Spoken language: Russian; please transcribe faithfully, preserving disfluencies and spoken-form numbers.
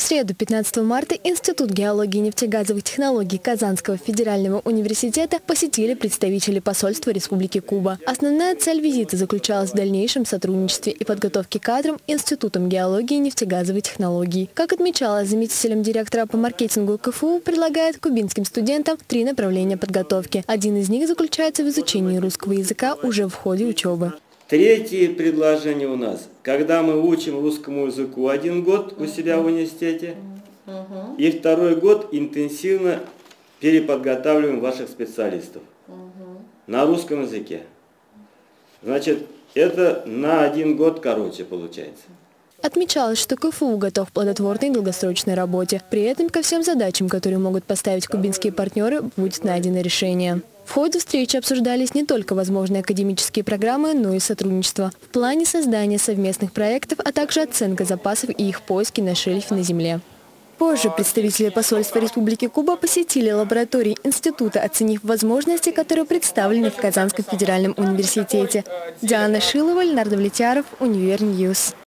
среду, пятнадцатого марта, Институт геологии и нефтегазовых технологий Казанского федерального университета посетили представители посольства Республики Куба. Основная цель визита заключалась в дальнейшем сотрудничестве и подготовке кадрам Институтом геологии и нефтегазовой технологии. Как отмечалось заместителем директора по маркетингу КФУ, предлагает кубинским студентам три направления подготовки. Один из них заключается в изучении русского языка уже в ходе учебы. Третье предложение у нас, когда мы учим русскому языку один год у себя в университете, uh-huh. и второй год интенсивно переподготавливаем ваших специалистов uh-huh. на русском языке. Значит, это на один год короче получается. Отмечалось, что КФУ готов к плодотворной долгосрочной работе. При этом ко всем задачам, которые могут поставить кубинские партнеры, будет найдено решение. В ходе встречи обсуждались не только возможные академические программы, но и сотрудничество в плане создания совместных проектов, а также оценка запасов и их поиски на шельфе на Земле. Позже представители посольства Республики Куба посетили лаборатории института, оценив возможности, которые представлены в Казанском федеральном университете. Диана Шилова, Леонард Влетяров, Универньюз.